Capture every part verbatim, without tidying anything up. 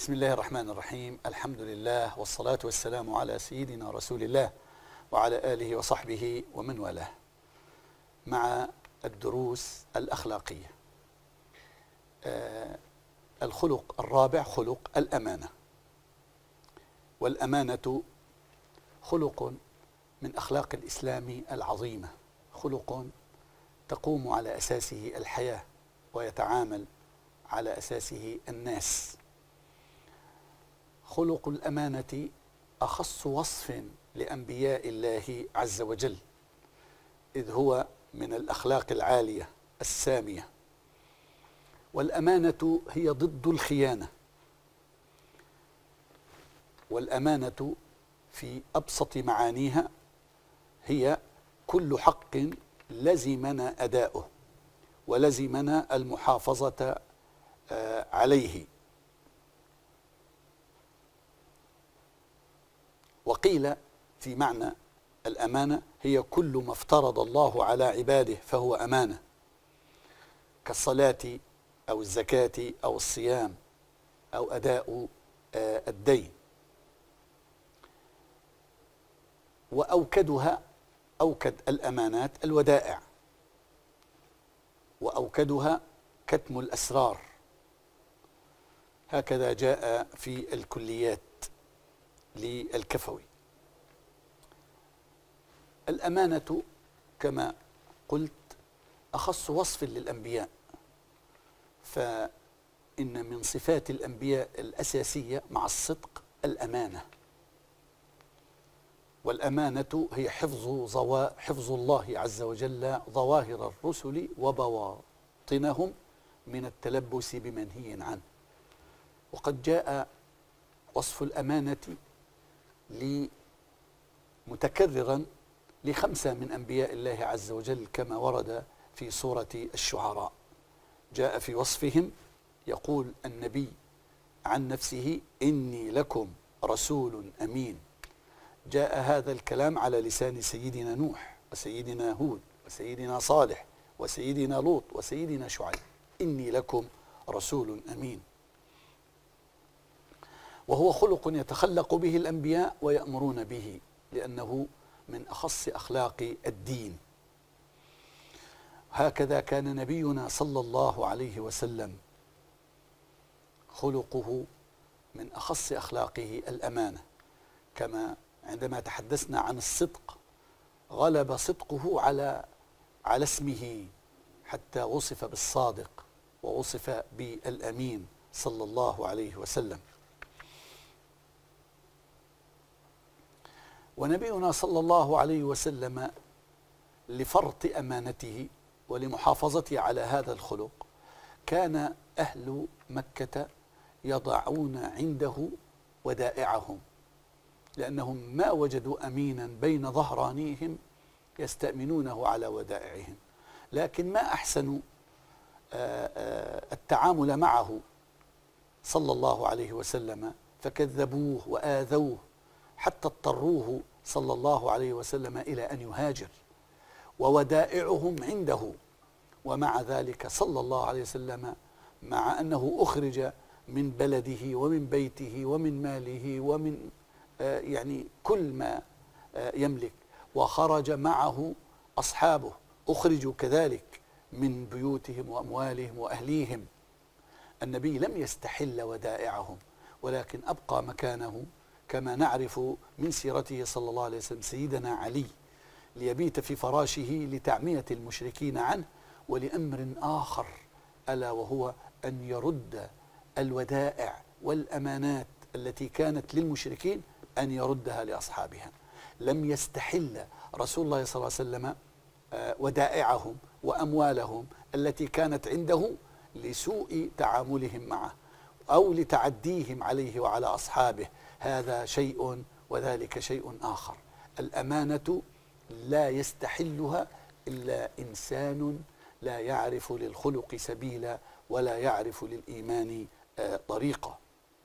بسم الله الرحمن الرحيم. الحمد لله والصلاة والسلام على سيدنا رسول الله وعلى آله وصحبه ومن والاه، مع الدروس الأخلاقية. آه الخلق الرابع خلق الأمانة. والأمانة خلق من أخلاق الإسلام العظيمة، خلق تقوم على أساسه الحياة ويتعامل على أساسه الناس. خلق الأمانة أخص وصف لأنبياء الله عز وجل، إذ هو من الأخلاق العالية السامية. والأمانة هي ضد الخيانة، والأمانة في أبسط معانيها هي كل حق لزمنا أداؤه ولزمنا المحافظة عليه. وقيل في معنى الأمانة هي كل ما افترض الله على عباده فهو أمانة، كالصلاة أو الزكاة أو الصيام أو أداء الدين. وأوكدها أوكد الأمانات الودائع، وأوكدها كتم الأسرار، هكذا جاء في الكليات للكفوي. الأمانة كما قلت أخص وصف للأنبياء، فإن من صفات الأنبياء الأساسية مع الصدق الأمانة. والأمانة هي حفظ حفظ الله عز وجل ظواهر الرسل وبواطنهم من التلبس بمنهي عنه. وقد جاء وصف الأمانة متكررا لخمسة من أنبياء الله عز وجل كما ورد في سورة الشعراء. جاء في وصفهم يقول النبي عن نفسه: إني لكم رسول أمين. جاء هذا الكلام على لسان سيدنا نوح وسيدنا هود وسيدنا صالح وسيدنا لوط وسيدنا شعيب: إني لكم رسول أمين. وهو خلق يتخلق به الأنبياء ويأمرون به، لأنه من أخص أخلاق الدين. هكذا كان نبينا صلى الله عليه وسلم خلقه من أخص أخلاقه الأمانة، كما عندما تحدثنا عن الصدق غلب صدقه على على اسمه حتى وصف بالصادق ووصف بالأمين صلى الله عليه وسلم. ونبينا صلى الله عليه وسلم لفرط أمانته ولمحافظته على هذا الخلق كان أهل مكة يضعون عنده ودائعهم، لأنهم ما وجدوا أمينا بين ظهرانيهم يستأمنونه على ودائعهم. لكن ما أحسنوا التعامل معه صلى الله عليه وسلم فكذبوه وآذوه حتى اضطروه صلى الله عليه وسلم إلى أن يهاجر، وودائعهم عنده. ومع ذلك صلى الله عليه وسلم مع أنه أخرج من بلده ومن بيته ومن ماله ومن آه يعني كل ما آه يملك، وخرج معه أصحابه أخرجوا كذلك من بيوتهم وأموالهم وأهليهم، النبي لم يستحل ودائعهم، ولكن أبقى مكانه كما نعرف من سيرته صلى الله عليه وسلم سيدنا علي ليبيت في فراشه لتعمية المشركين عنه، ولأمر آخر ألا وهو أن يرد الودائع والأمانات التي كانت للمشركين أن يردها لأصحابها. لم يستحل رسول الله صلى الله عليه وسلم ودائعهم وأموالهم التي كانت عنده لسوء تعاملهم معه أو لتعديهم عليه وعلى أصحابه، هذا شيء وذلك شيء آخر. الأمانة لا يستحلها إلا إنسان لا يعرف للخلق سبيلا ولا يعرف للإيمان طريقة.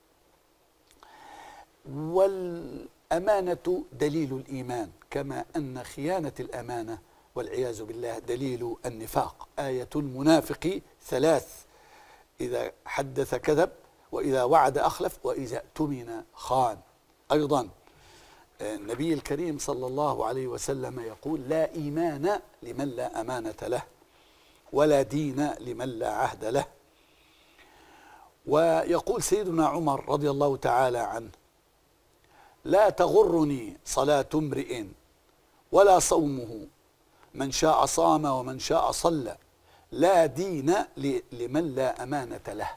والأمانة دليل الإيمان، كما أن خيانة الأمانة والعياذ بالله دليل النفاق. آية المنافق ثلاث: إذا حدث كذب وإذا وعد أخلف، وإذا اؤتمن خان. أيضا النبي الكريم صلى الله عليه وسلم يقول: لا إيمان لمن لا أمانة له، ولا دين لمن لا عهد له. ويقول سيدنا عمر رضي الله تعالى عنه: لا تغرني صلاة امرئ ولا صومه، من شاء صام ومن شاء صلى، لا دين لمن لا أمانة له.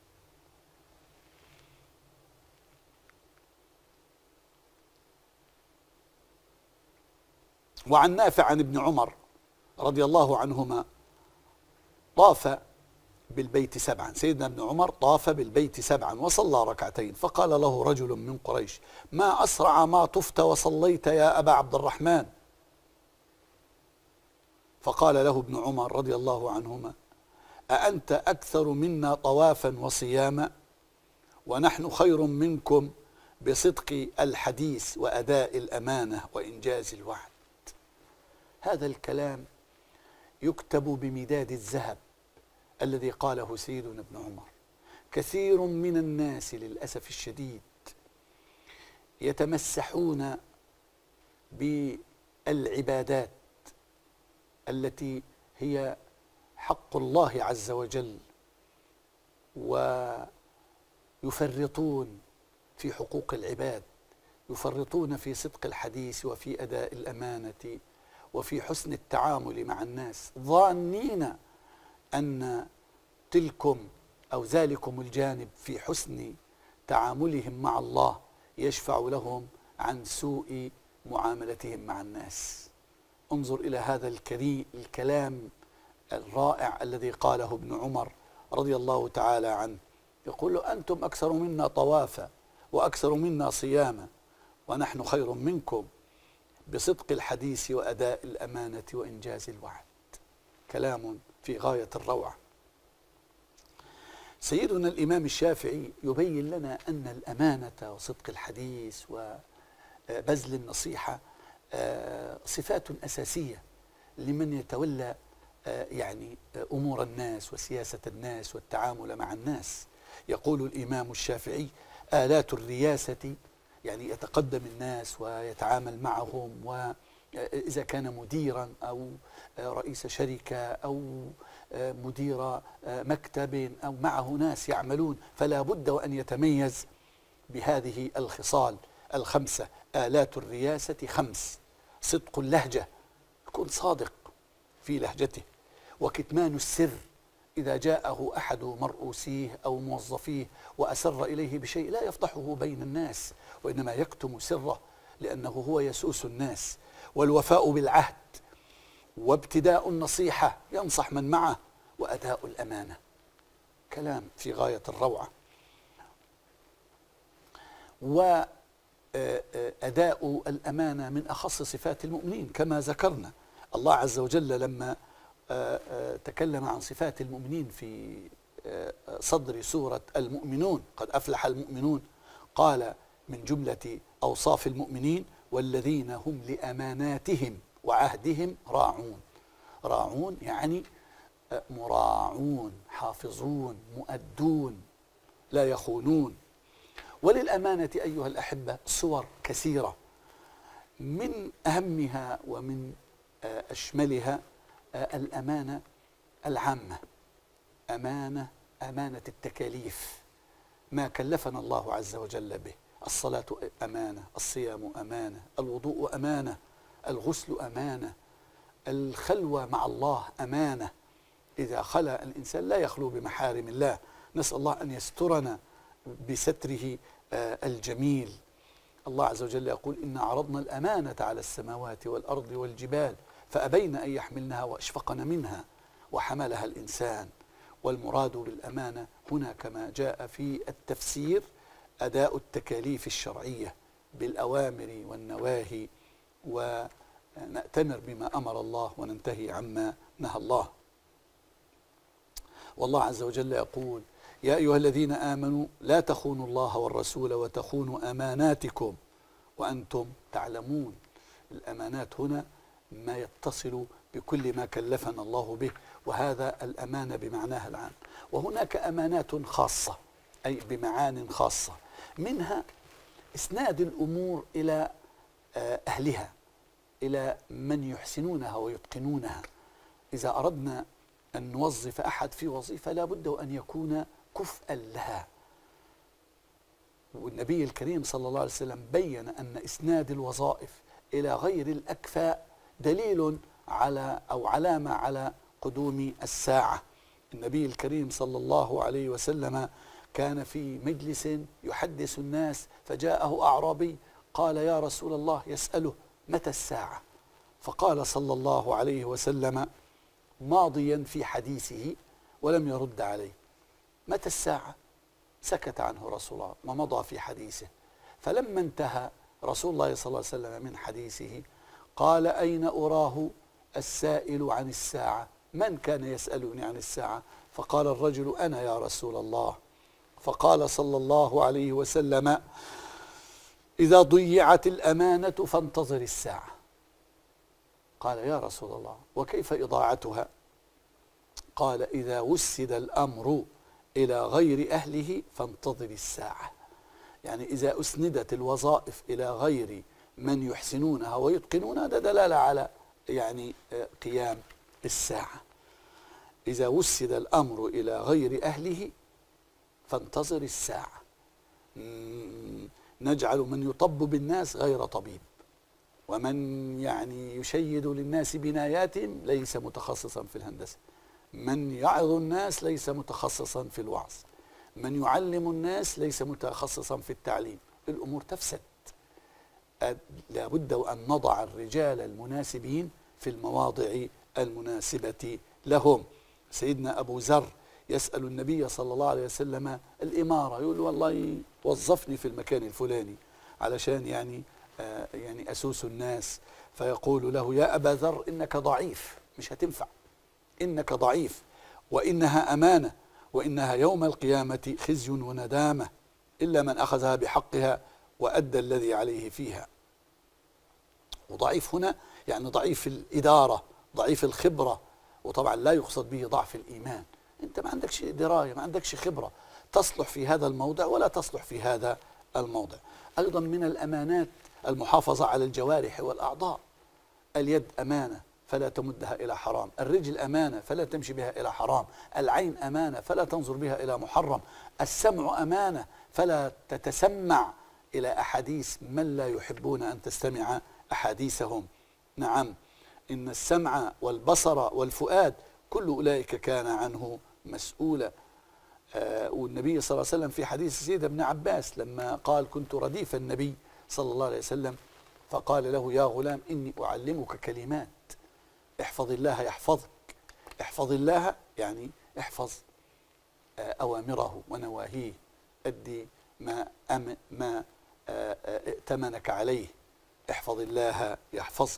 وعن نافع عن ابن عمر رضي الله عنهما: طاف بالبيت سبعا، سيدنا ابن عمر طاف بالبيت سبعا وصلى ركعتين، فقال له رجل من قريش: ما أسرع ما طفت وصليت يا أبا عبد الرحمن؟ فقال له ابن عمر رضي الله عنهما: أأنت أكثر منا طوافا وصياما، ونحن خير منكم بصدق الحديث وأداء الأمانة وإنجاز الوعد. هذا الكلام يكتب بمداد الذهب الذي قاله سيدنا ابن عمر. كثير من الناس للأسف الشديد يتمسحون بالعبادات التي هي حق الله عز وجل، ويفرطون في حقوق العباد، يفرطون في صدق الحديث وفي أداء الأمانة وفي حسن التعامل مع الناس، ظانين أن تلكم أو ذلكم الجانب في حسن تعاملهم مع الله يشفع لهم عن سوء معاملتهم مع الناس. انظر إلى هذا الكريم الكلام الرائع الذي قاله ابن عمر رضي الله تعالى عنه، يقول له: أنتم أكثر منا طوافا وأكثر منا صياما، ونحن خير منكم بصدق الحديث وأداء الأمانة وإنجاز الوعد. كلام في غاية الروعة. سيدنا الإمام الشافعي يبين لنا أن الأمانة وصدق الحديث وبذل النصيحة صفات أساسية لمن يتولى يعني أمور الناس وسياسة الناس والتعامل مع الناس. يقول الإمام الشافعي: آلات الرياسة، يعني يتقدم الناس ويتعامل معهم، وإذا كان مديرا أو رئيس شركة أو مدير مكتب أو معه ناس يعملون، فلا بد وأن يتميز بهذه الخصال الخمسة. آلات الرياسة خمس: صدق اللهجة، يكون صادق في لهجته، وكتمان السر، إذا جاءه أحد مرؤوسيه أو موظفيه وأسر إليه بشيء لا يفضحه بين الناس، وإنما يكتم سره لأنه هو يسوس الناس. والوفاء بالعهد، وابتداء النصيحة، ينصح من معه، وأداء الأمانة. كلام في غاية الروعة. وأداء الأمانة من أخص صفات المؤمنين كما ذكرنا. الله عز وجل لما تكلم عن صفات المؤمنين في صدر سورة المؤمنون: قد أفلح المؤمنون، قال من جملة أوصاف المؤمنين: والذين هم لأماناتهم وعهدهم راعون. راعون يعني مراعون، حافظون، مؤدون، لا يخونون. وللأمانة أيها الأحبة صور كثيرة، من أهمها ومن أشملها الأمانة العامة، أمانة أمانة التكاليف، ما كلفنا الله عز وجل به. الصلاة أمانة، الصيام أمانة، الوضوء أمانة، الغسل أمانة، الخلوة مع الله أمانة. إذا خلا الإنسان لا يخلو بمحارم الله، نسأل الله أن يسترنا بستره الجميل. الله عز وجل يقول: إنا عرضنا الأمانة على السماوات والأرض والجبال فأبين أن يحملنها وأشفقن منها وحملها الإنسان. والمراد بالأمانة هنا كما جاء في التفسير أداء التكاليف الشرعية بالأوامر والنواهي، ونأتمر بما أمر الله وننتهي عما نهى الله. والله عز وجل يقول: يا أيها الذين آمنوا لا تخونوا الله والرسول وتخونوا أماناتكم وأنتم تعلمون. الأمانات هنا ما يتصل بكل ما كلفنا الله به، وهذا الأمانة بمعناها العام. وهناك أمانات خاصة أي بمعان خاصة، منها إسناد الأمور إلى أهلها، إلى من يحسنونها ويتقنونها. إذا أردنا أن نوظف أحد في وظيفة لا بد أن يكون كفءا لها، والنبي الكريم صلى الله عليه وسلم بين أن إسناد الوظائف إلى غير الأكفاء دليل على أو علامة على قدوم الساعة. النبي الكريم صلى الله عليه وسلم كان في مجلس يحدث الناس فجاءه أعرابي قال يا رسول الله، يسأله متى الساعة؟ فقال صلى الله عليه وسلم ماضيا في حديثه ولم يرد عليه. متى الساعة؟ سكت عنه رسول الله ومضى في حديثه. فلما انتهى رسول الله صلى الله عليه وسلم من حديثه قال أين أراه السائل عن الساعة؟ من كان يسألني عن الساعة؟ فقال الرجل أنا يا رسول الله. فقال صلى الله عليه وسلم إذا ضيعت الأمانة فانتظر الساعة. قال يا رسول الله وكيف إضاعتها؟ قال إذا وسد الأمر إلى غير أهله فانتظر الساعة. يعني إذا أسندت الوظائف إلى غير من يحسنونها ويتقنونها ده دلالة على يعني قيام الساعة. إذا وسد الأمر إلى غير أهله فانتظر الساعة. نجعل من يطب بالناس غير طبيب، ومن يعني يشيد للناس بناياتهم ليس متخصصا في الهندسة، من يعظ الناس ليس متخصصا في الوعظ، من يعلم الناس ليس متخصصا في التعليم. الأمور تفسد. لابد أن نضع الرجال المناسبين في المواضع المناسبة لهم. سيدنا أبو ذر يسأل النبي صلى الله عليه وسلم الإمارة، يقول والله وظفني في المكان الفلاني علشان يعني آه يعني أسوس الناس. فيقول له يا أبا ذر إنك ضعيف، مش هتنفع، إنك ضعيف، وإنها أمانة، وإنها يوم القيامة خزي وندامة إلا من أخذها بحقها وأدى الذي عليه فيها. وضعيف هنا يعني ضعيف الإدارة، ضعيف الخبرة، وطبعا لا يقصد به ضعف الإيمان. أنت ما عندكش دراية، ما عندكش خبرة تصلح في هذا الموضع ولا تصلح في هذا الموضع. أيضا من الأمانات المحافظة على الجوارح والأعضاء. اليد أمانة فلا تمدها إلى حرام، الرجل أمانة فلا تمشي بها إلى حرام، العين أمانة فلا تنظر بها إلى محرم، السمع أمانة فلا تتسمع إلى أحاديث من لا يحبون أن تستمع أحاديثهم. نعم، إن السمع والبصر والفؤاد كل أولئك كان عنه مسؤولا. آه والنبي صلى الله عليه وسلم في حديث سيد ابن عباس لما قال كنت رديف النبي صلى الله عليه وسلم فقال له يا غلام إني أعلمك كلمات احفظ الله يحفظك. احفظ الله يعني احفظ آه أوامره ونواهيه، أدي ما أم ما آه ائتمنك عليه. احفظ الله يحفظك.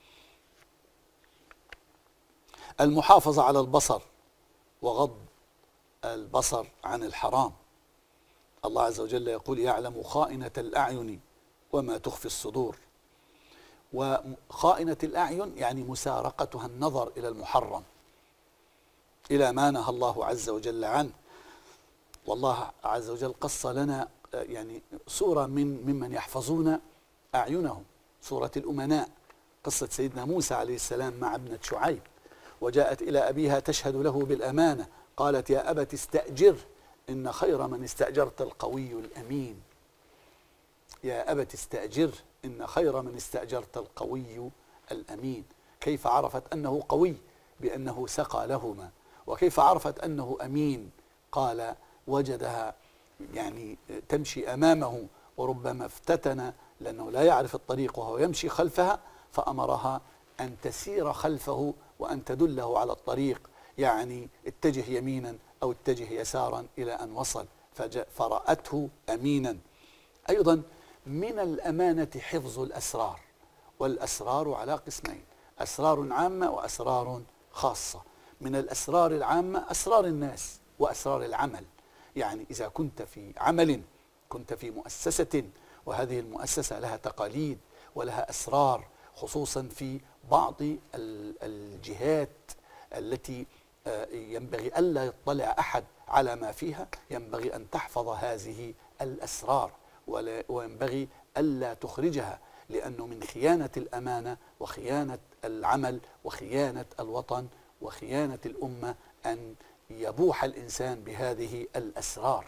المحافظة على البصر وغض البصر عن الحرام. الله عز وجل يقول يعلم خائنة الأعين وما تخفي الصدور. وخائنة الأعين يعني مسارقتها النظر إلى المحرم، إلى ما نهى الله عز وجل عنه. والله عز وجل قص لنا يعني صورة من ممن يحفظون أعينهم، صورة الأمناء، قصة سيدنا موسى عليه السلام مع ابنة شعيب، وجاءت إلى أبيها تشهد له بالأمانة، قالت يا أبت استأجر إن خير من استأجرت القوي الأمين. يا أبت استأجر إن خير من استأجرت القوي الأمين. كيف عرفت أنه قوي؟ بأنه سقى لهما. وكيف عرفت أنه أمين؟ قال وجدها يعني تمشي أمامه وربما افتتن لأنه لا يعرف الطريق وهو يمشي خلفها، فأمرها أن تسير خلفه وأن تدله على الطريق، يعني اتجه يمينا أو اتجه يسارا إلى أن وصل، فرأته أمينا. أيضا من الأمانة حفظ الأسرار، والأسرار على قسمين، أسرار عامة وأسرار خاصة. من الأسرار العامة أسرار الناس وأسرار العمل. يعني إذا كنت في عمل، كنت في مؤسسة، وهذه المؤسسة لها تقاليد ولها أسرار، خصوصا في بعض الجهات التي ينبغي ألا يطلع أحد على ما فيها ينبغي أن تحفظ هذه الأسرار، وينبغي ألا تخرجها، لأنه من خيانة الأمانة وخيانة العمل وخيانة الوطن وخيانة الأمة أن يبوح الإنسان بهذه الأسرار.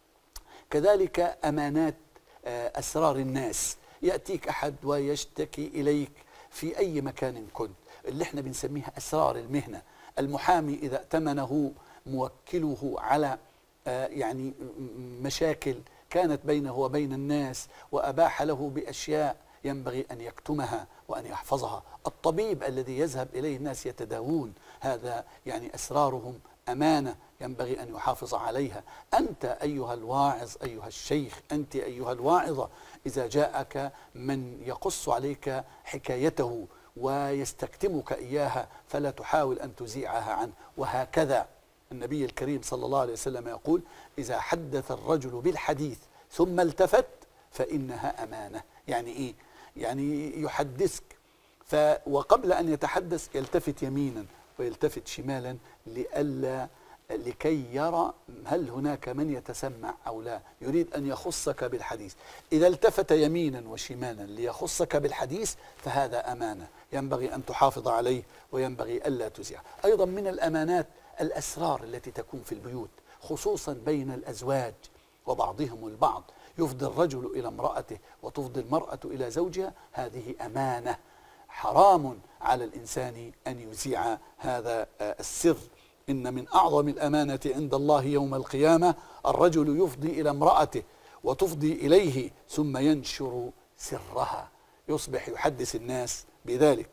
كذلك أمانات أسرار الناس، يأتيك أحد ويشتكي إليك في أي مكان كنت، اللي احنا بنسميها أسرار المهنة. المحامي إذا ائتمنه موكله على يعني مشاكل كانت بينه وبين الناس وأباح له بأشياء ينبغي أن يكتمها وأن يحفظها. الطبيب الذي يذهب إليه الناس يتداوون، هذا يعني أسرارهم أمانة ينبغي أن يحافظ عليها. أنت أيها الواعظ، أيها الشيخ، أنت أيها الواعظة، إذا جاءك من يقص عليك حكايته ويستكتمك إياها فلا تحاول أن تذيعها عنه. وهكذا النبي الكريم صلى الله عليه وسلم يقول: إذا حدث الرجل بالحديث ثم التفت فإنها أمانة. يعني إيه؟ يعني يحدثك ف وقبل أن يتحدث يلتفت يمينا ويلتفت شمالا لئلا لكي يرى هل هناك من يتسمع أو لا، يريد أن يخصك بالحديث. إذا التفت يمينا وشمالا ليخصك بالحديث فهذا أمانة ينبغي أن تحافظ عليه وينبغي ألا تزيع. أيضا من الأمانات الأسرار التي تكون في البيوت، خصوصا بين الأزواج وبعضهم البعض، يفضي الرجل إلى امرأته وتفضي المرأة إلى زوجها، هذه أمانة حرام على الإنسان أن يذيع هذا السر. إن من أعظم الأمانة عند الله يوم القيامة الرجل يفضي إلى امرأته وتفضي إليه ثم ينشر سرها، يصبح يحدث الناس بذلك.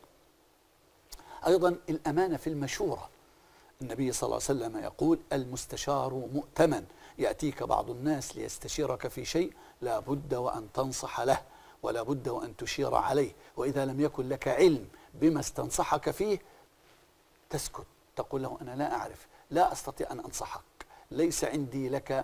أيضا الأمانة في المشورة، النبي صلى الله عليه وسلم يقول: المستشار مؤتمن. يأتيك بعض الناس ليستشيرك في شيء لا بد وأن تنصح له ولا بد وأن تشير عليه، وإذا لم يكن لك علم بما استنصحك فيه تسكت، تقول له: أنا لا أعرف، لا أستطيع أن أنصحك، ليس عندي لك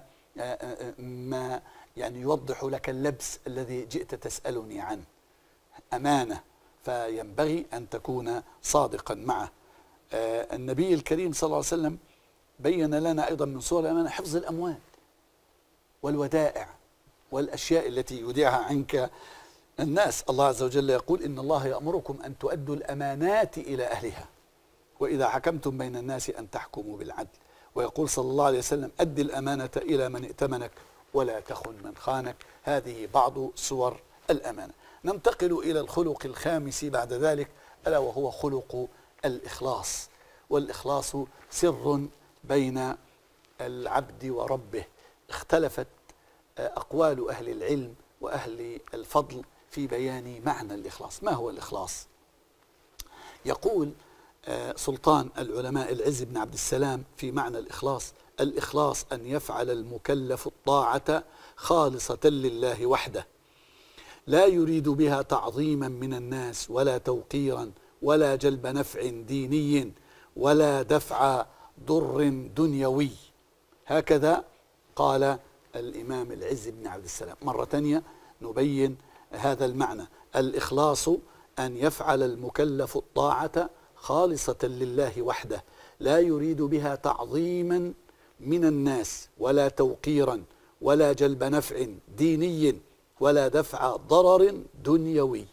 ما يعني يوضح لك اللبس الذي جئت تسألني عنه. أمانة، فينبغي أن تكون صادقا معه. النبي الكريم صلى الله عليه وسلم بين لنا أيضا من صور الأمانة حفظ الأموال والودائع والأشياء التي يودعها عنك الناس. الله عز وجل يقول: إن الله يأمركم أن تؤدوا الأمانات إلى أهلها وإذا حكمتم بين الناس أن تحكموا بالعدل. ويقول صلى الله عليه وسلم: أد الأمانة إلى من ائتمنك ولا تخن من خانك. هذه بعض صور الأمانة. ننتقل إلى الخلق الخامس بعد ذلك، ألا وهو خلق الإخلاص. والإخلاص سر بين العبد وربه. اختلفت أقوال أهل العلم وأهل الفضل في بيان معنى الإخلاص. ما هو الإخلاص؟ يقول سلطان العلماء العز بن عبد السلام في معنى الإخلاص: الإخلاص أن يفعل المكلف الطاعة خالصة لله وحده، لا يريد بها تعظيما من الناس ولا توقيرا ولا جلب نفع ديني ولا دفع ضر دنيوي. هكذا قال الإمام العز بن عبد السلام. مرة ثانية نبين هذا المعنى: الإخلاص أن يفعل المكلف الطاعة خالصة لله وحده، لا يريد بها تعظيما من الناس ولا توقيرا ولا جلب نفع ديني ولا دفع ضرر دنيوي.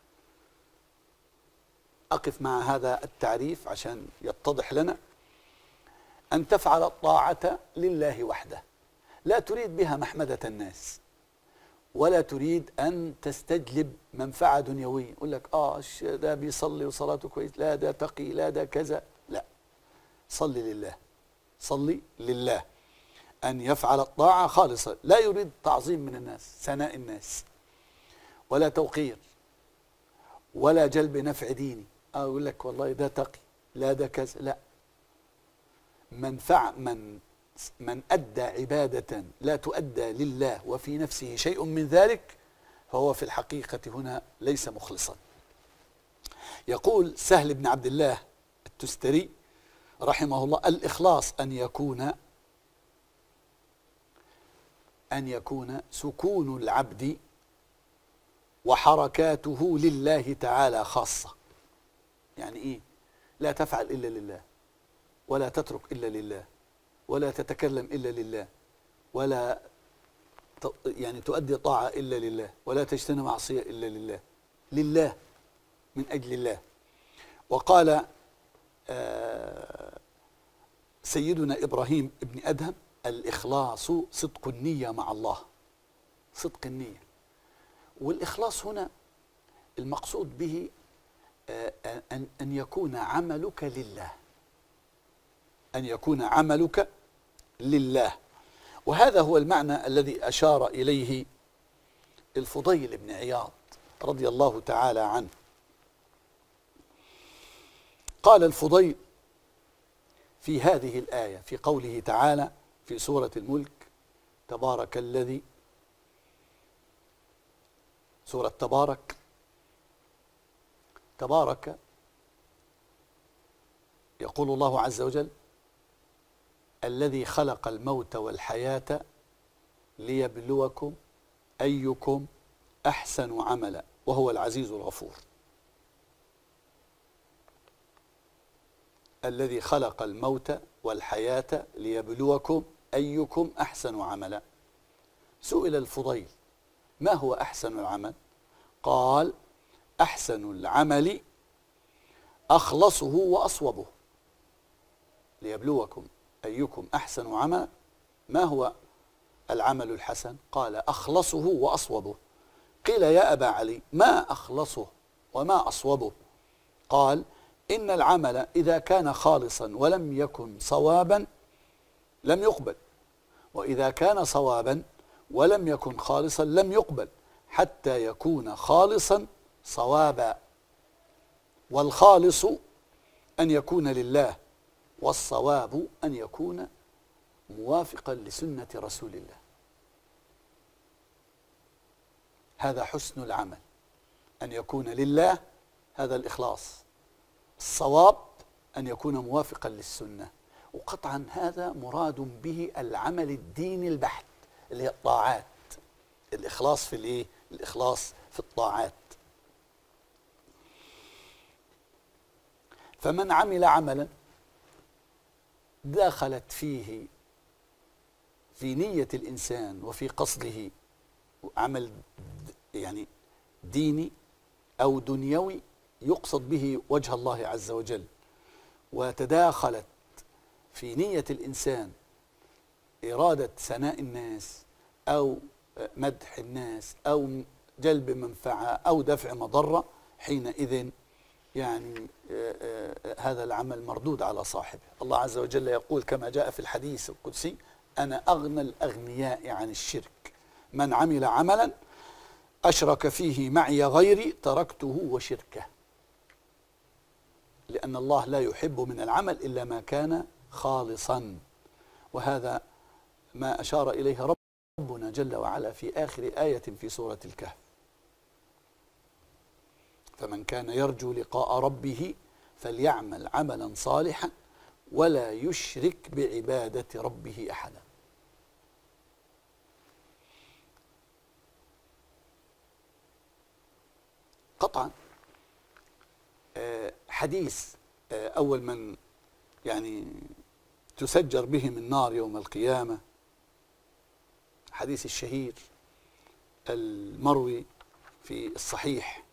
أقف مع هذا التعريف عشان يتضح لنا. أن تفعل الطاعة لله وحده، لا تريد بها محمدة الناس ولا تريد أن تستجلب منفعة دنيوية. يقول لك آه ده بيصلي وصلاته كويس، لا ده تقي، لا ده كذا. لا، صلي لله، صلي لله. أن يفعل الطاعة خالصة، لا يريد تعظيم من الناس، ثناء الناس، ولا توقير ولا جلب نفع ديني. آه يقول لك والله ده تقي، لا ده كذا. لا، من فعل من من أدى عبادة لا تؤدى لله وفي نفسه شيء من ذلك فهو في الحقيقة هنا ليس مخلصا. يقول سهل بن عبد الله التستري رحمه الله: الإخلاص أن يكون أن يكون سكون العبد وحركاته لله تعالى خاصة. يعني إيه؟ لا تفعل إلا لله ولا تترك إلا لله ولا تتكلم إلا لله، ولا يعني تؤدي طاعة إلا لله، ولا تجتنب معصية إلا لله، لله، من أجل الله. وقال سيدنا إبراهيم ابن أدهم: الإخلاص صدق النية مع الله. صدق النية، والإخلاص هنا المقصود به أن يكون عملك لله، أن يكون عملك لله. وهذا هو المعنى الذي أشار إليه الفضيل بن عياض رضي الله تعالى عنه. قال الفضيل في هذه الآية في قوله تعالى في سورة الملك: تبارك الذي، سورة تبارك، تبارك يقول الله عز وجل: الذي خلق الموت والحياة ليبلوكم أيكم أحسن عملا وهو العزيز الغفور. الذي خلق الموت والحياة ليبلوكم أيكم أحسن عملا. سئل الفضيل: ما هو أحسن العمل؟ قال: أحسن العمل أخلصه وأصوبه. ليبلوكم أيكم أحسن عملا. ما هو العمل الحسن؟ قال: أخلصه وأصوبه. قيل: يا أبا علي، ما أخلصه وما أصوبه؟ قال: إن العمل إذا كان خالصا ولم يكن صوابا لم يقبل، وإذا كان صوابا ولم يكن خالصا لم يقبل، حتى يكون خالصا صوابا. والخالص أن يكون لله، والصواب أن يكون موافقا لسنة رسول الله. هذا حسن العمل، أن يكون لله، هذا الإخلاص. الصواب أن يكون موافقا للسنة. وقطعا هذا مراد به العمل الديني البحت، اللي هي الطاعات. الإخلاص في الإيه؟ الإخلاص في الطاعات. فمن عمل عملا دخلت فيه في نية الإنسان وفي قصده عمل يعني ديني أو دنيوي يقصد به وجه الله عز وجل، وتداخلت في نية الإنسان إرادة ثناء الناس أو مدح الناس أو جلب منفعة أو دفع مضرة، حينئذ يعني هذا العمل مردود على صاحبه. الله عز وجل يقول كما جاء في الحديث القدسي: أنا أغنى الأغنياء عن الشرك، من عمل عملا أشرك فيه معي غيري تركته وشركه. لأن الله لا يحب من العمل إلا ما كان خالصا، وهذا ما أشار إليه ربنا جل وعلا في آخر آية في سورة الكهف: فمن كان يرجو لقاء ربه فليعمل عملا صالحا ولا يشرك بعبادة ربه أحدا. قطعا حديث أول من يعني تسجر بهم النار يوم القيامة، حديث الشهير المروي في الصحيح،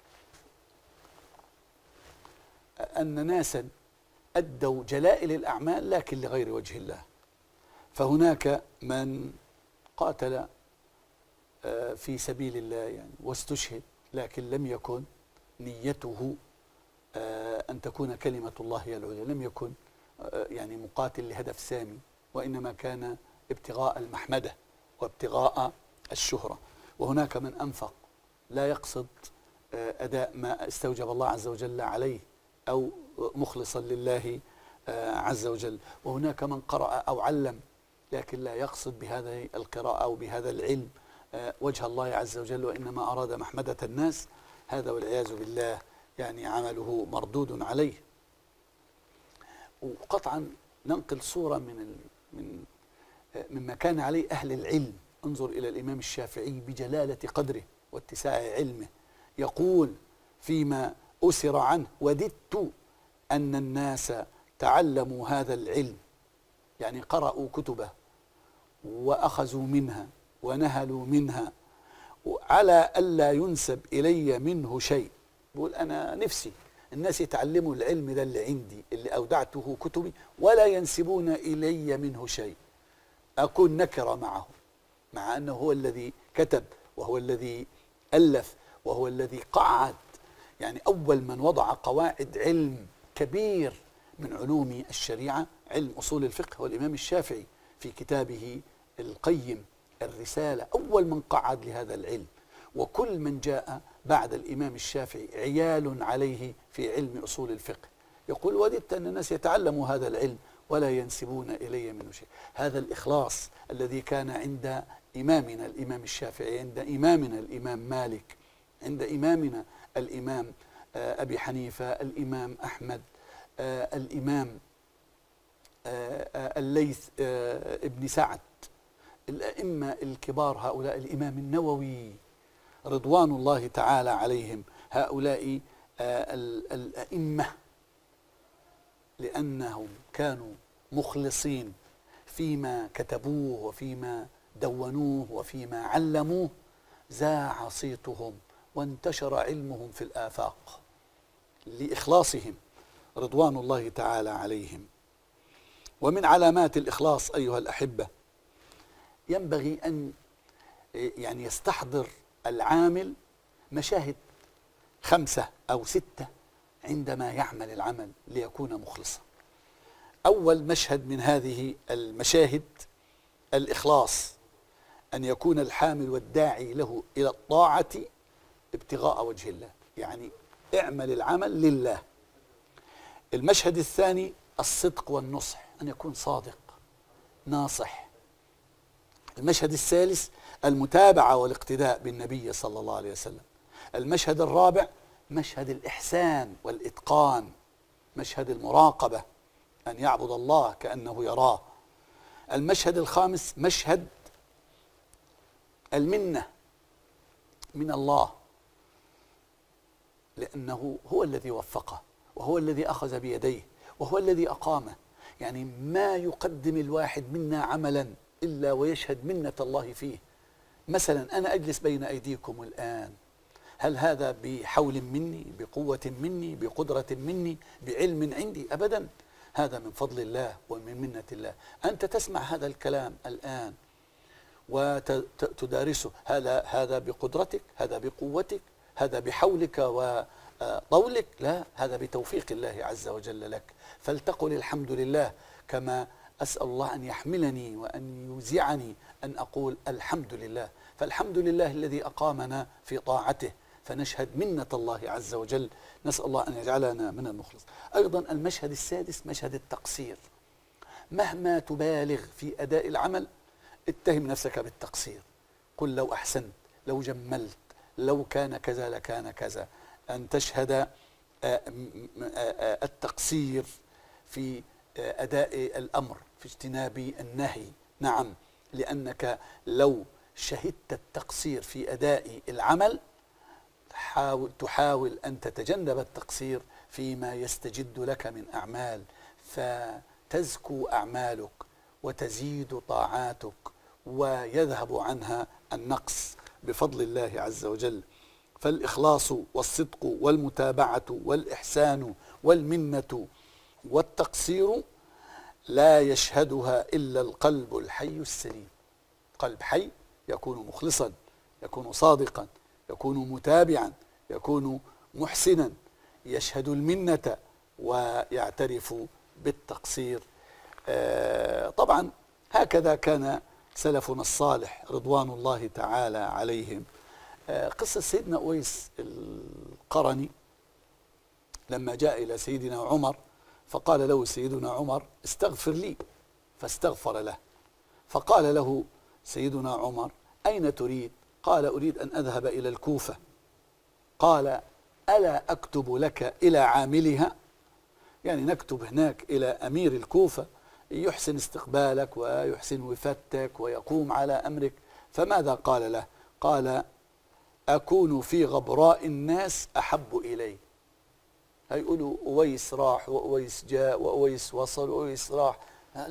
أن ناسا أدوا جلائل الأعمال لكن لغير وجه الله. فهناك من قاتل في سبيل الله يعني واستشهد، لكن لم يكن نيته أن تكون كلمة الله هي العليا، لم يكن يعني مقاتل لهدف سامي، وإنما كان ابتغاء المحمدة وابتغاء الشهرة. وهناك من أنفق لا يقصد أداء ما استوجب الله عز وجل عليه أو مخلصا لله عز وجل. وهناك من قرأ أو علم لكن لا يقصد بهذه القراءة أو بهذا العلم وجه الله عز وجل، وإنما أراد محمدة الناس. هذا والعياذ بالله يعني عمله مردود عليه. وقطعا ننقل صورة من من مما كان عليه أهل العلم. انظر إلى الإمام الشافعي بجلالة قدره واتساع علمه، يقول فيما أسر عنه: وددت أن الناس تعلموا هذا العلم يعني قرأوا كتبه وأخذوا منها ونهلوا منها على ألا ينسب إلي منه شيء. بقول أنا نفسي الناس يتعلموا العلم ده اللي عندي اللي أودعته كتبي ولا ينسبون إلي منه شيء، أكون نكرة معه، مع أنه هو الذي كتب وهو الذي ألف وهو الذي قعد. يعني أول من وضع قواعد علم كبير من علوم الشريعة علم أصول الفقه هو الإمام الشافعي في كتابه القيم الرسالة، أول من قعد لهذا العلم. وكل من جاء بعد الإمام الشافعي عيال عليه في علم أصول الفقه يقول وددت أن الناس يتعلموا هذا العلم ولا ينسبون إلي منه شيء. هذا الإخلاص الذي كان عند إمامنا الإمام الشافعي، عند إمامنا الإمام مالك، عند إمامنا الإمام أبي حنيفة، الإمام أحمد، الإمام الليث ابن سعد، الأئمة الكبار هؤلاء، الإمام النووي رضوان الله تعالى عليهم، هؤلاء الأئمة لأنهم كانوا مخلصين فيما كتبوه وفيما دونوه وفيما علموه، زاع صيتهم وانتشر علمهم في الآفاق لإخلاصهم رضوان الله تعالى عليهم. ومن علامات الإخلاص أيها الأحبة ينبغي أن يعني يستحضر العامل مشاهد خمسة أو ستة عندما يعمل العمل ليكون مخلصا. أول مشهد من هذه المشاهد الإخلاص، أن يكون الحامل والداعي له إلى الطاعة ابتغاء وجه الله، يعني اعمل العمل لله. المشهد الثاني الصدق والنصح، أن يكون صادق ناصح. المشهد الثالث المتابعة والاقتداء بالنبي صلى الله عليه وسلم. المشهد الرابع مشهد الإحسان والإتقان، مشهد المراقبة، أن يعبد الله كأنه يراه. المشهد الخامس مشهد المنة من الله، لأنه هو الذي وفقه وهو الذي أخذ بيديه وهو الذي أقامه. يعني ما يقدم الواحد منا عملا إلا ويشهد منة الله فيه. مثلا أنا أجلس بين أيديكم الآن، هل هذا بحول مني، بقوة مني، بقدرة مني، بعلم عندي؟ أبدا، هذا من فضل الله ومن منة الله. أنت تسمع هذا الكلام الآن وتدارسه، هذا هذا بقدرتك، هذا بقوتك، هذا بحولك وطولك؟ لا، هذا بتوفيق الله عز وجل لك. فلتقل الحمد لله، كما أسأل الله أن يحملني وأن يوزعني أن أقول الحمد لله. فالحمد لله الذي أقامنا في طاعته، فنشهد منة الله عز وجل. نسأل الله أن يجعلنا من المخلص. أيضا المشهد السادس مشهد التقصير. مهما تبالغ في أداء العمل اتهم نفسك بالتقصير، قل لو أحسنت، لو جملت، لو كان كذا لكان كذا. أن تشهد التقصير في أداء الأمر، في اجتناب النهي. نعم، لأنك لو شهدت التقصير في أداء العمل حاول تحاول أن تتجنب التقصير فيما يستجد لك من أعمال، فتزكو أعمالك وتزيد طاعاتك ويذهب عنها النقص بفضل الله عز وجل. فالإخلاص والصدق والمتابعة والإحسان والمنة والتقصير لا يشهدها إلا القلب الحي السليم. قلب حي يكون مخلصا، يكون صادقا، يكون متابعا، يكون محسنا، يشهد المنة ويعترف بالتقصير. آه طبعا هكذا كان سلفنا الصالح رضوان الله تعالى عليهم. آه قصة سيدنا أويس القرني لما جاء إلى سيدنا عمر فقال له سيدنا عمر استغفر لي، فاستغفر له. فقال له سيدنا عمر أين تريد؟ قال أريد أن أذهب إلى الكوفة. قال ألا أكتب لك إلى عاملها؟ يعني نكتب هناك إلى أمير الكوفة يحسن استقبالك ويحسن وفادتك ويقوم على أمرك. فماذا قال له؟ قال أكون في غبراء الناس أحب إلي. هيقولوا أويس راح وأويس جاء وأويس وصل وأويس راح، لا،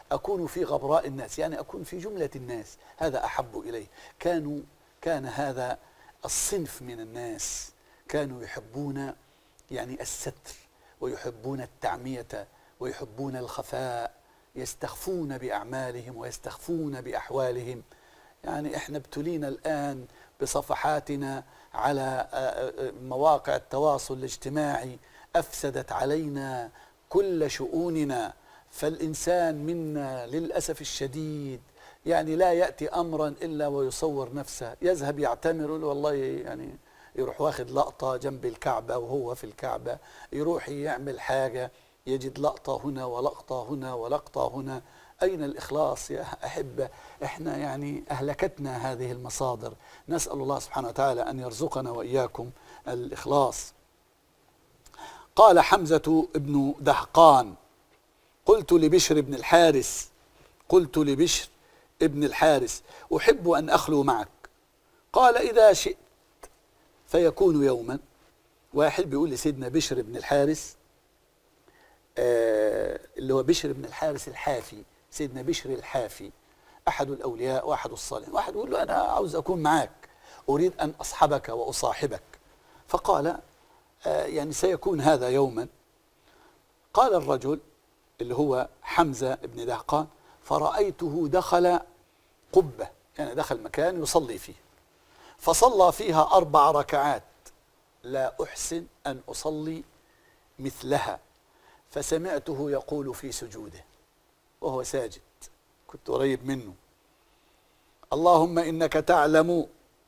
أكون في غبراء الناس، يعني أكون في جملة الناس، هذا أحب إليه. كانوا كان هذا الصنف من الناس كانوا يحبون يعني الستر، ويحبون التعمية، ويحبون الخفاء، يستخفون بأعمالهم ويستخفون بأحوالهم. يعني احنا ابتلينا الآن بصفحاتنا على مواقع التواصل الاجتماعي، أفسدت علينا كل شؤوننا. فالإنسان منا للأسف الشديد يعني لا يأتي أمرا إلا ويصور نفسه، يذهب يعتمر والله يعني يروح واخد لقطة جنب الكعبة وهو في الكعبة، يروح يعمل حاجة يجد لقطة هنا ولقطة هنا ولقطة هنا. أين الإخلاص يا أحبة؟ إحنا يعني أهلكتنا هذه المصادر. نسأل الله سبحانه وتعالى أن يرزقنا وإياكم الإخلاص. قال حمزة بن دهقان: قلت لبشر بن الحارث قلت لبشر ابن الحارث أحب أن أخلو معك. قال: إذا شئت فيكون يوما. واحد بيقول لسيدنا بشر بن الحارث، آه اللي هو بشر بن الحارث الحافي، سيدنا بشر الحافي أحد الأولياء وأحد الصالحين. واحد يقول له: أنا عاوز أكون معك، أريد أن أصحبك وأصاحبك. فقال: آه يعني سيكون هذا يوما. قال الرجل اللي هو حمزة بن دهقان: فرأيته دخل قبة، يعني دخل مكان يصلي فيه، فصلى فيها أربع ركعات لا أحسن أن أصلي مثلها، فسمعته يقول في سجوده وهو ساجد، كنت قريب منه: اللهم إنك تعلم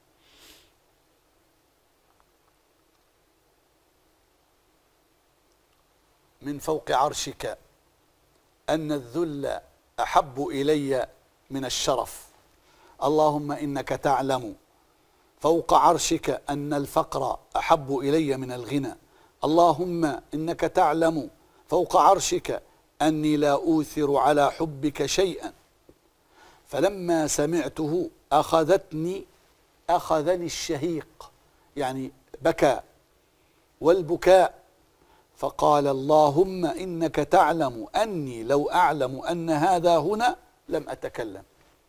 من فوق عرشك أن الذل أحب إلي من الشرف، اللهم إنك تعلم فوق عرشك أن الفقر أحب إلي من الغنى، اللهم إنك تعلم فوق عرشك أني لا أوثر على حبك شيئا. فلما سمعته أخذتني أخذني الشهيق، يعني بكى، والبكاء، فقال: اللهم إنك تعلم أني لو أعلم أن هذا هنا لم أتكلم.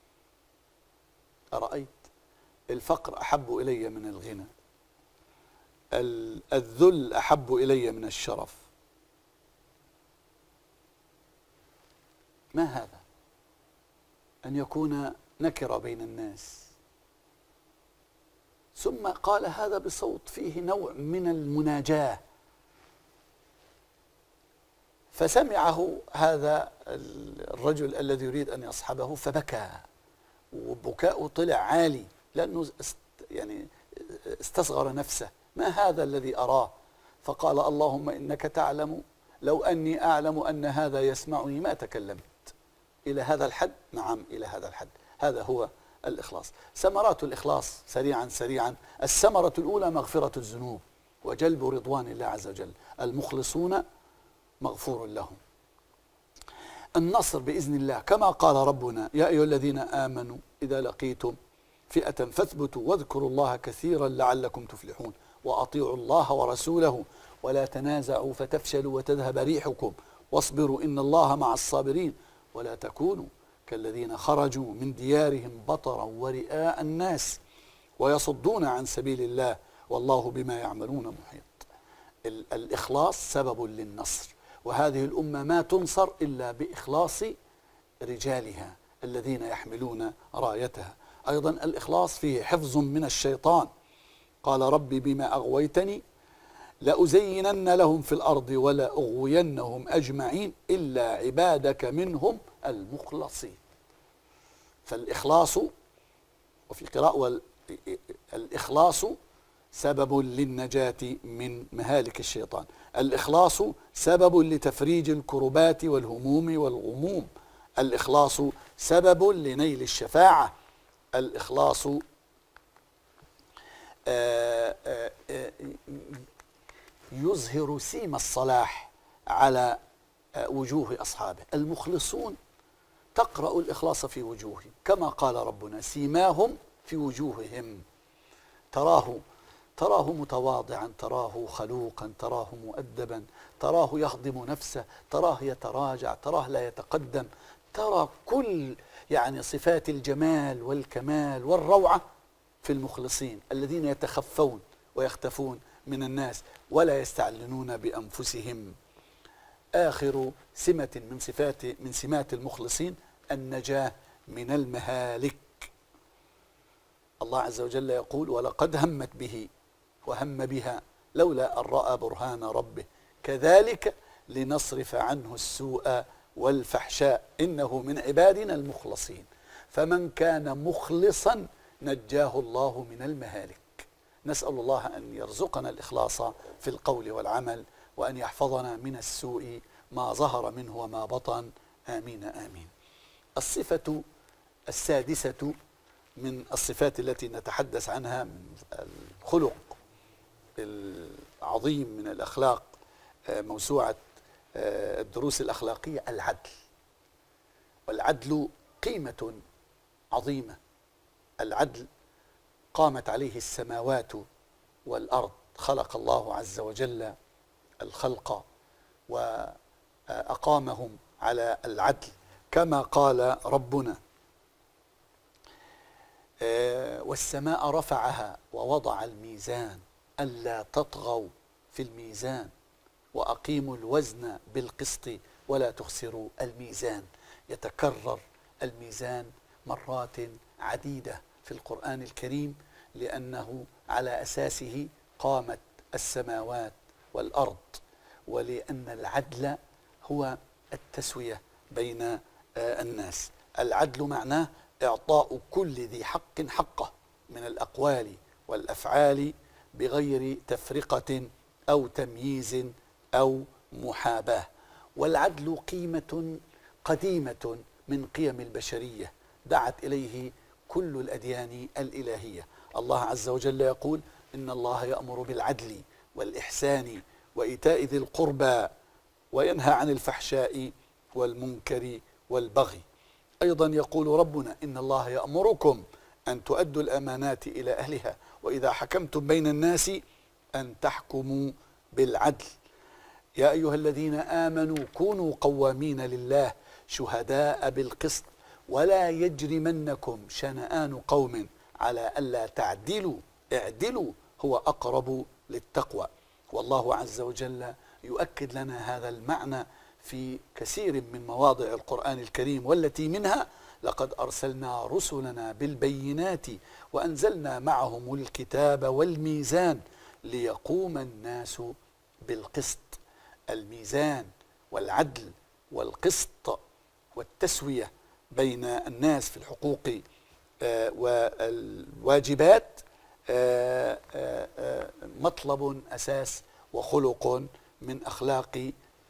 أرأيت؟ الفقر أحب إلي من الغنى، الذل أحب إلي من الشرف. ما هذا؟ أن يكون نكرة بين الناس. ثم قال هذا بصوت فيه نوع من المناجاة، فسمعه هذا الرجل الذي يريد أن يصحبه فبكى، وبكاؤه طلع عالي لأنه يعني استصغر نفسه. ما هذا الذي أراه؟ فقال: اللهم إنك تعلم لو أني أعلم أن هذا يسمعني ما تكلمت. إلى هذا الحد؟ نعم، إلى هذا الحد. هذا هو الإخلاص. ثمرات الإخلاص سريعا سريعا: الثمرة الأولى مغفرة الذنوب وجلب رضوان الله عز وجل، المخلصون مغفور لهم. النصر بإذن الله، كما قال ربنا: يا أيها الذين آمنوا إذا لقيتم فئة فاثبتوا واذكروا الله كثيرا لعلكم تفلحون وأطيعوا الله ورسوله ولا تنازعوا فتفشلوا وتذهب ريحكم واصبروا إن الله مع الصابرين ولا تكونوا كالذين خرجوا من ديارهم بطرا ورئاء الناس ويصدون عن سبيل الله والله بما يعملون محيط. الإخلاص سبب للنصر، وهذه الأمة ما تنصر إلا بإخلاص رجالها الذين يحملون رايتها. أيضا الإخلاص فيه حفظ من الشيطان. قال: ربي بما أغويتني لأزينن لهم في الأرض ولأغوينهم أجمعين إلا عبادك منهم المخلصين. فالإخلاص، وفي قراءة الإخلاص سبب للنجاة من مهالك الشيطان. الإخلاص سبب لتفريج الكربات والهموم والغموم. الإخلاص سبب لنيل الشفاعة. الإخلاص آآ آآ يظهر سيم الصلاح على وجوه أصحابه. المخلصون تقرأ الإخلاص في وجوههم، كما قال ربنا: سيماهم في وجوههم. تراه تراه متواضعا، تراه خلوقا، تراه مؤدبا، تراه يهضم نفسه، تراه يتراجع، تراه لا يتقدم، ترى كل يعني صفات الجمال والكمال والروعة في المخلصين الذين يتخفون ويختفون من الناس ولا يستعلنون بأنفسهم. آخر سمة من صفات من سمات المخلصين النجاة من المهالك. الله عز وجل يقول: ولقد همت به وهم بها لولا أن رأى برهان ربه كذلك لنصرف عنه السوء والفحشاء إنه من عبادنا المخلصين. فمن كان مخلصا نجاه الله من المهالك. نسأل الله أن يرزقنا الإخلاص في القول والعمل، وأن يحفظنا من السوء ما ظهر منه وما بطن، آمين آمين. الصفة السادسة من الصفات التي نتحدث عنها من الخلق العظيم من الأخلاق، موسوعة الدروس الأخلاقية، العدل. والعدل قيمة عظيمة. العدل قامت عليه السماوات والأرض. خلق الله عز وجل الخلق وأقامهم على العدل كما قال ربنا: والسماء رفعها ووضع الميزان ألا تطغوا في الميزان وأقيموا الوزن بالقسط ولا تخسروا الميزان. يتكرر الميزان مرات عديدة في القرآن الكريم لأنه على أساسه قامت السماوات والأرض، ولأن العدل هو التسوية بين الناس. العدل معناه إعطاء كل ذي حق حقه من الأقوال والأفعال بغير تفرقة أو تمييز أو محاباة. والعدل قيمة قديمة من قيم البشرية دعت إليه كل الأديان الإلهية. الله عز وجل يقول: إن الله يأمر بالعدل والإحسان وإيتاء ذي القربى وينهى عن الفحشاء والمنكر والبغي. أيضا يقول ربنا: إن الله يأمركم أن تؤدوا الأمانات إلى أهلها وإذا حكمتم بين الناس أن تحكموا بالعدل. يا أيها الذين آمنوا كونوا قوامين لله شهداء بالقسط ولا يجرمنكم شنآن قوم على ألا تعدلوا اعدلوا هو أقرب للتقوى. والله عز وجل يؤكد لنا هذا المعنى في كثير من مواضع القرآن الكريم، والتي منها: لقد أرسلنا رسلنا بالبينات وأنزلنا معهم الكتاب والميزان ليقوم الناس بالقسط. الميزان والعدل والقسط والتسوية بين الناس في الحقوق والواجبات مطلب أساس وخلق من أخلاق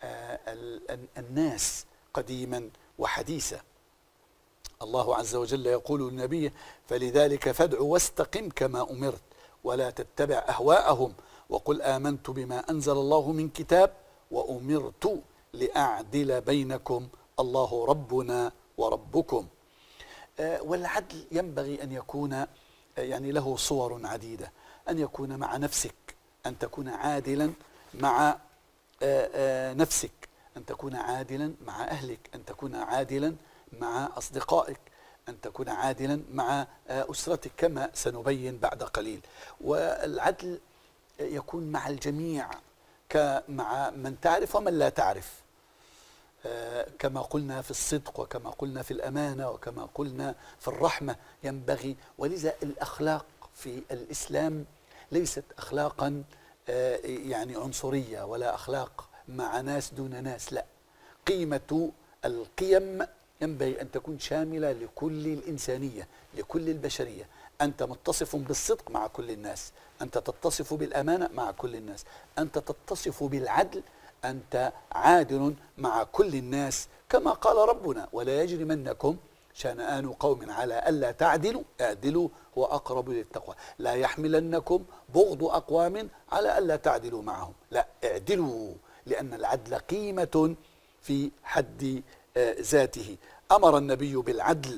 الناس قديما وحديثا. الله عز وجل يقول لنبيه: فلذلك فادع واستقم كما أمرت ولا تتبع أهواءهم وقل آمنت بما أنزل الله من كتاب وأمرت لأعدل بينكم الله ربنا وربكم. والعدل ينبغي أن يكون يعني له صور عديدة. أن يكون مع نفسك، أن تكون عادلا مع نفسك، أن تكون عادلا مع أهلك، أن تكون عادلا مع أصدقائك، أن تكون عادلا مع أسرتك كما سنبين بعد قليل. والعدل يكون مع الجميع، مع من تعرف ومن لا تعرف، كما قلنا في الصدق وكما قلنا في الأمانة وكما قلنا في الرحمة ينبغي. ولذا الأخلاق في الإسلام ليست أخلاقا يعني عنصرية ولا أخلاق مع ناس دون ناس، لا. قيمة القيم ينبغي أن تكون شاملة لكل الإنسانية، لكل البشرية. أنت متصف بالصدق مع كل الناس، أنت تتصف بالأمانة مع كل الناس، أنت تتصف بالعدل، أنت عادل مع كل الناس كما قال ربنا: ولا يجرمنكم شنآن قوم على ألا تعدلوا اعدلوا هو أقرب للتقوى. لا يحملنكم بغض أقوام على ألا تعدلوا معهم، لا، اعدلوا، لأن العدل قيمة في حد ذاته. أمر النبي بالعدل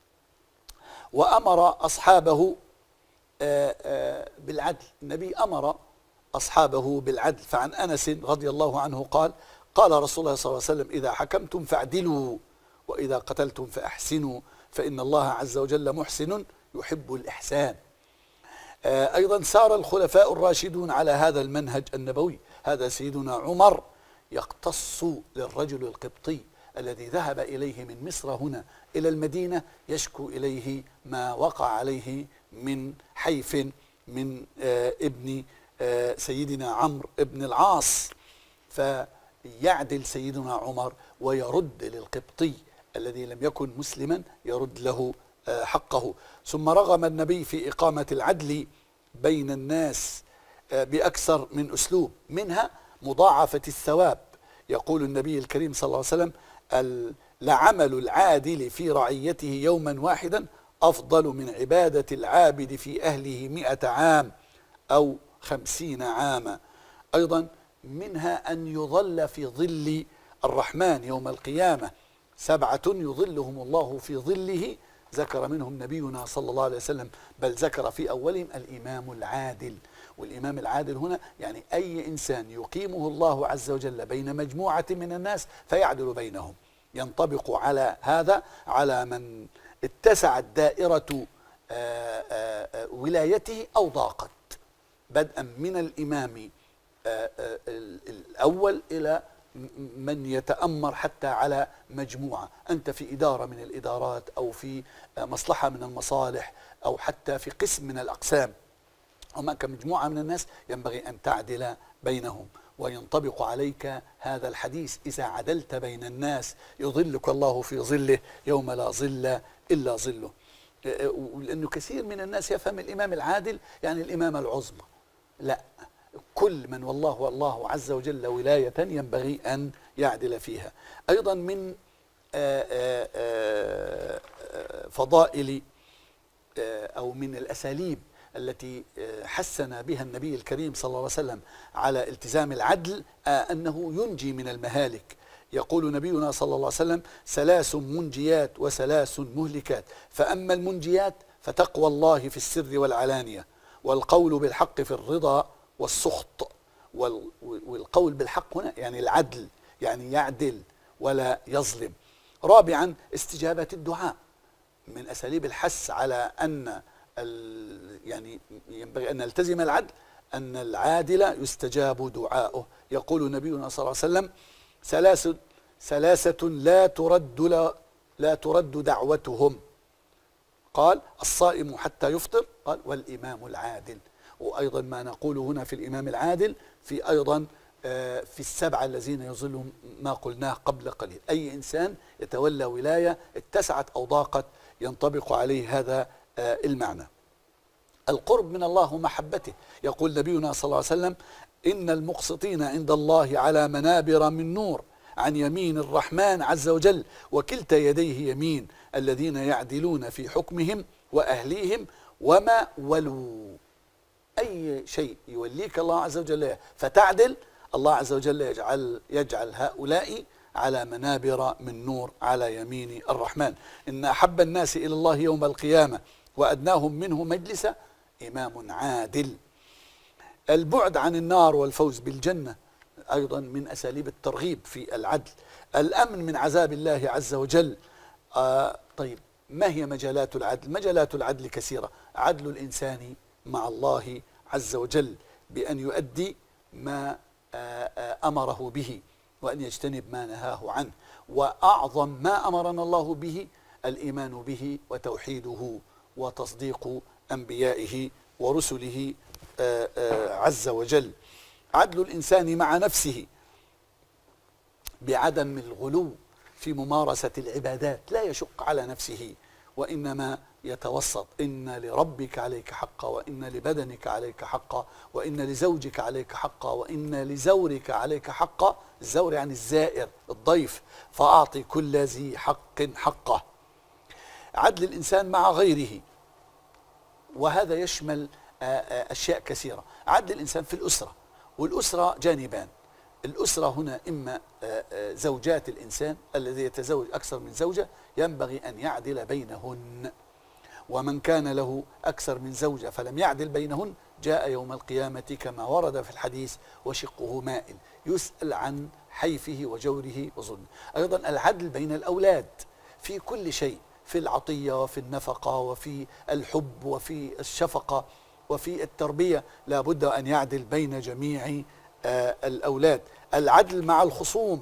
وأمر أصحابه بالعدل. النبي أمر أصحابه بالعدل. فعن أنس رضي الله عنه قال: قال رسول الله صلى الله عليه وسلم: إذا حكمتم فاعدلوا وإذا قتلتم فأحسنوا فإن الله عز وجل محسن يحب الإحسان. أيضا سار الخلفاء الراشدون على هذا المنهج النبوي. هذا سيدنا عمر يقتص للرجل القبطي الذي ذهب إليه من مصر هنا إلى المدينة يشكو إليه ما وقع عليه من حيف من ابن سيدنا عمرو ابن العاص، فيعدل سيدنا عمر ويرد للقبطي الذي لم يكن مسلما، يرد له حقه. ثم رغم النبي في إقامة العدل بين الناس بأكثر من أسلوب، منها مضاعفة الثواب. يقول النبي الكريم صلى الله عليه وسلم: لعمل العادل في رعيته يوما واحدا أفضل من عبادة العابد في أهله مئة عام أو خمسين عاما. أيضا منها أن يظل في ظل الرحمن يوم القيامة سبعة يظلهم الله في ظله، ذكر منهم نبينا صلى الله عليه وسلم، بل ذكر في أولهم الإمام العادل. والإمام العادل هنا يعني أي إنسان يقيمه الله عز وجل بين مجموعة من الناس فيعدل بينهم. ينطبق على هذا على من اتسعت دائرة ولايته أو ضاقت، بدءا من الإمام الأول إلى من يتأمر حتى على مجموعة. أنت في إدارة من الإدارات أو في مصلحة من المصالح أو حتى في قسم من الأقسام، هناك مجموعة من الناس ينبغي أن تعدل بينهم. وينطبق عليك هذا الحديث: إذا عدلت بين الناس يظلك الله في ظله يوم لا ظل إلا ظله. لأنه كثير من الناس يفهم الإمام العادل يعني الإمامة العظمى. لا، كل من والله والله عز وجل ولاية ينبغي أن يعدل فيها. أيضا من فضائل أو من الأساليب التي حسن بها النبي الكريم صلى الله عليه وسلم على التزام العدل أنه ينجي من المهالك. يقول نبينا صلى الله عليه وسلم: ثلاث منجيات وثلاث مهلكات، فأما المنجيات فتقوى الله في السر والعلانية، والقول بالحق في الرضا والسخط. والقول بالحق هنا يعني العدل، يعني يعدل ولا يظلم. رابعا استجابة الدعاء. من أساليب الحث على أن يعني ينبغي أن نلتزم العدل أن العادل يستجاب دعاؤه. يقول نبينا صلى الله عليه وسلم: ثلاث ثلاثة لا ترد لا, لا ترد دعوتهم. قال: الصائم حتى يفطر، قال: والإمام العادل. وأيضا ما نقول هنا في الإمام العادل في أيضا في السبعة الذين يظلهم ما قلناه قبل قليل. أي إنسان يتولى ولاية اتسعت أو ضاقت ينطبق عليه هذا المعنى. القرب من الله ومحبته. يقول نبينا صلى الله عليه وسلم: إن المقسطين عند الله على منابر من نور عن يمين الرحمن عز وجل، وكلتا يديه يمين، الذين يعدلون في حكمهم وأهليهم وما ولوا. أي شيء يوليك الله عز وجل فتعدل، الله عز وجل يجعل, يجعل هؤلاء على منابر من نور على يمين الرحمن. إن أحب الناس إلى الله يوم القيامة وأدناهم منه مجلسا إمام عادل. البعد عن النار والفوز بالجنة أيضا من أساليب الترغيب في العدل. الأمن من عذاب الله عز وجل. آه طيب، ما هي مجالات العدل؟ مجالات العدل كثيرة. عدل الإنسان مع الله عز وجل بأن يؤدي ما آه آه أمره به وأن يجتنب ما نهاه عنه. وأعظم ما أمرنا الله به الإيمان به وتوحيده وتصديق أنبيائه ورسله آآ آآ عز وجل. عدل الإنسان مع نفسه بعدم الغلو في ممارسة العبادات، لا يشق على نفسه وإنما يتوسط. إن لربك عليك حقا، وإن لبدنك عليك حقا، وإن لزوجك عليك حقا، وإن لزورك عليك حقا. الزور يعني الزائر الضيف، فأعطي كل ذي حق حقه. عدل الإنسان مع غيره، وهذا يشمل أشياء كثيرة. عدل الإنسان في الأسرة، والأسرة جانبان. الأسرة هنا إما زوجات الإنسان الذي يتزوج أكثر من زوجة ينبغي أن يعدل بينهن، ومن كان له أكثر من زوجة فلم يعدل بينهن جاء يوم القيامة كما ورد في الحديث وشقه مائل، يسأل عن حيفه وجوره وظلمه. أيضا العدل بين الأولاد، في كل شيء، في العطية وفي النفقة وفي الحب وفي الشفقة وفي التربية، لا بد أن يعدل بين جميع آه الأولاد. العدل مع الخصوم،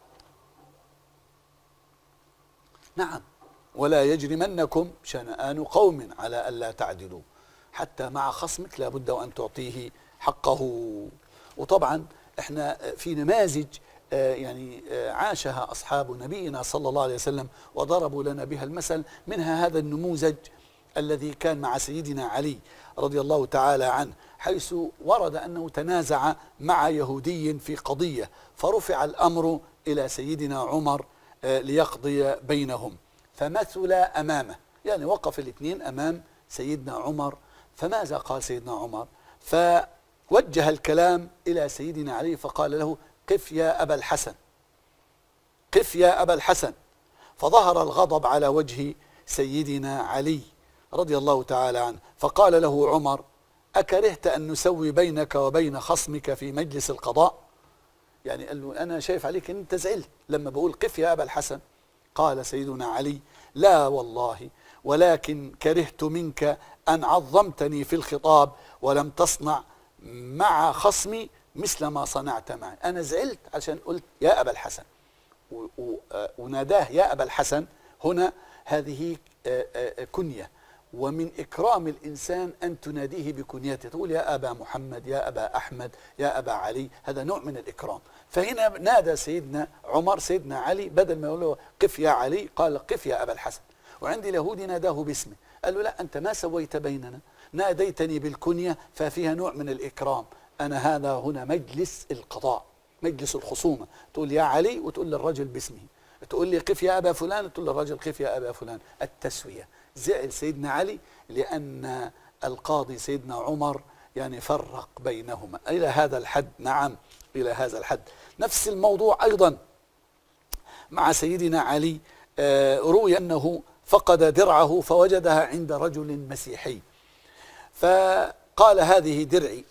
نعم، ولا يجرمنكم شنآن قوم على ألا تعدلوا، حتى مع خصمك لا بد أن تعطيه حقه. وطبعا احنا في نماذج يعني عاشها أصحاب نبينا صلى الله عليه وسلم وضربوا لنا بها المثل، منها هذا النموذج الذي كان مع سيدنا علي رضي الله تعالى عنه، حيث ورد أنه تنازع مع يهودي في قضية، فرفع الأمر إلى سيدنا عمر ليقضي بينهم، فمثل أمامه، يعني وقف الاثنين أمام سيدنا عمر. فماذا قال سيدنا عمر؟ فوجه الكلام إلى سيدنا علي فقال له: قف يا أبا الحسن، قف يا أبا الحسن. فظهر الغضب على وجه سيدنا علي رضي الله تعالى عنه، فقال له عمر: أكرهت أن نسوي بينك وبين خصمك في مجلس القضاء؟ يعني قال له: أنا شايف عليك أن أنت زعلت لما بقول قف يا أبا الحسن. قال سيدنا علي: لا والله، ولكن كرهت منك أن عظمتني في الخطاب ولم تصنع مع خصمي مثل ما صنعت معي. أنا زعلت عشان قلت يا أبا الحسن، وناداه يا أبا الحسن. هنا هذه كنية، ومن إكرام الإنسان أن تناديه بكنيته، تقول يا أبا محمد، يا أبا أحمد، يا أبا علي، هذا نوع من الإكرام. فهنا نادى سيدنا عمر سيدنا علي، بدل ما يقول له قف يا علي قال قف يا أبا الحسن. وعند اليهودي ناداه باسمه، قال له: لا، أنت ما سويت بيننا، ناديتني بالكنية، ففيها نوع من الإكرام. أنا هذا هنا مجلس القضاء، مجلس الخصومة، تقول يا علي وتقول للرجل باسمه، تقول لي قف يا أبا فلان تقول للرجل قف يا أبا فلان، التسوية. زعل سيدنا علي لأن القاضي سيدنا عمر يعني فرق بينهما إلى هذا الحد. نعم، إلى هذا الحد. نفس الموضوع أيضا مع سيدنا علي، آه روي أنه فقد درعه فوجدها عند رجل مسيحي، فقال: هذه درعي.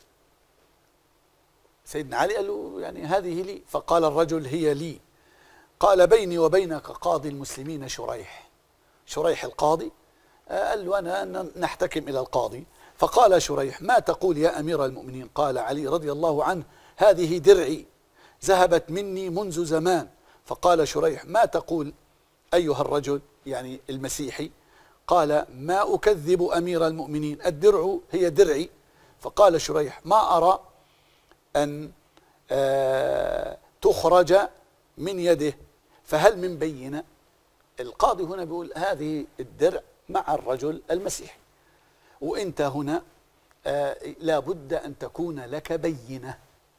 سيدنا علي قال له: يعني هذه لي. فقال الرجل: هي لي. قال: بيني وبينك قاضي المسلمين شريح. شريح القاضي قال له: أنا نحتكم إلى القاضي. فقال شريح: ما تقول يا أمير المؤمنين؟ قال علي رضي الله عنه: هذه درعي ذهبت مني منذ زمان. فقال شريح: ما تقول أيها الرجل، يعني المسيحي؟ قال: ما أكذب أمير المؤمنين، الدرع هي درعي. فقال شريح: ما أرى أن آه تخرج من يده، فهل من بينة؟ القاضي هنا بيقول هذه الدرع مع الرجل المسيحي، وانت هنا آه لابد ان تكون لك بينة،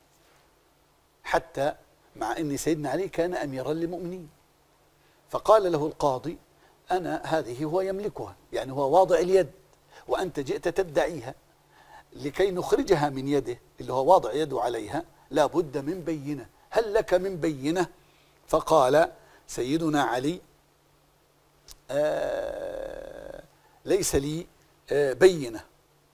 حتى مع ان سيدنا علي كان اميرا للمؤمنين. فقال له القاضي: انا هذه هو يملكها، يعني هو واضع اليد، وانت جئت تدعيها، لكي نخرجها من يده اللي هو واضع يده عليها لابد من بينة، هل لك من بينة؟ فقال سيدنا علي: آه ليس لي آه بينة،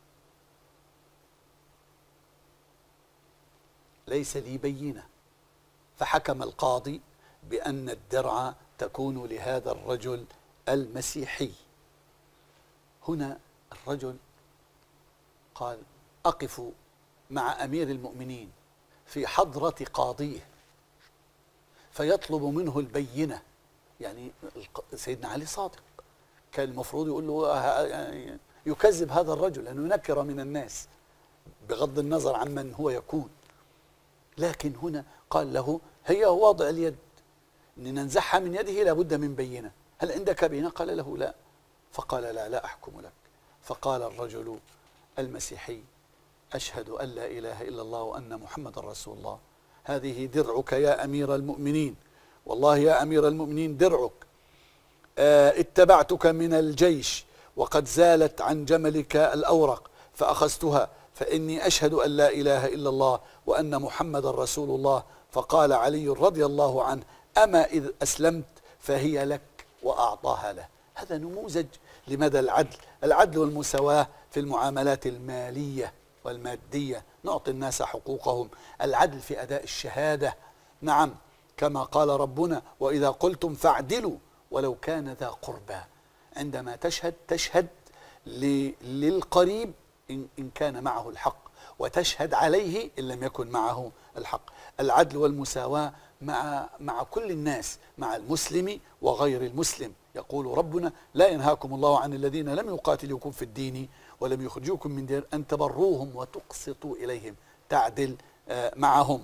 ليس لي بينة. فحكم القاضي بأن الدرع تكون لهذا الرجل المسيحي. هنا الرجل قال: أقف مع أمير المؤمنين في حضرة قاضيه فيطلب منه البينة. يعني سيدنا علي صادق، كان المفروض يقول له يعني يكذب هذا الرجل لأنه نكر من الناس بغض النظر عن من هو يكون، لكن هنا قال له: هي واضع اليد، إن ننزعها من يده لابد من بينة، هل عندك بينة؟ قال له: لا. فقال: لا لا أحكم لك. فقال الرجل المسيحي: أشهد أن لا إله إلا الله وأن محمد رسول الله، هذه درعك يا أمير المؤمنين، والله يا أمير المؤمنين درعك، آه اتبعتك من الجيش وقد زالت عن جملك الأورق فأخذتها، فإني أشهد أن لا إله إلا الله وأن محمد رسول الله. فقال علي رضي الله عنه: أما إذ أسلمت فهي لك، وأعطاها له. هذا نموذج لمدى العدل، العدل والمساواة في المعاملات المالية والمادية، نعطي الناس حقوقهم، العدل في أداء الشهادة، نعم، كما قال ربنا: وإذا قلتم فاعدلوا ولو كان ذا قربى. عندما تشهد تشهد للقريب إن كان معه الحق، وتشهد عليه إن لم يكن معه الحق. العدل والمساواة مع مع كل الناس، مع المسلم وغير المسلم. يقول ربنا: لا ينهاكم الله عن الذين لم يقاتلوكم في الدين ولم يخرجوكم من دير أن تبروهم وتقسطوا إليهم، تعدل معهم.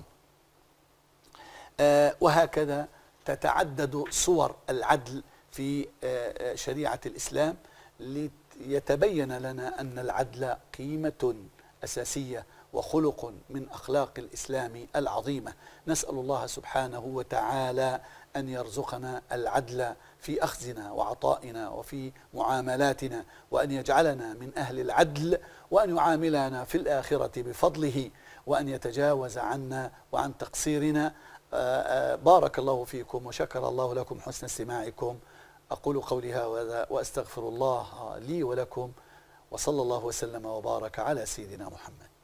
وهكذا تتعدد صور العدل في شريعة الإسلام، ليتبين لنا أن العدل قيمة أساسية وخلق من أخلاق الإسلام العظيمة. نسأل الله سبحانه وتعالى أن يرزقنا العدل في أخذنا وعطائنا وفي معاملاتنا، وأن يجعلنا من أهل العدل، وأن يعاملنا في الآخرة بفضله، وأن يتجاوز عنا وعن تقصيرنا. بارك الله فيكم وشكر الله لكم حسن استماعكم. أقول قولي هذا وأستغفر الله لي ولكم، وصلى الله وسلم وبارك على سيدنا محمد.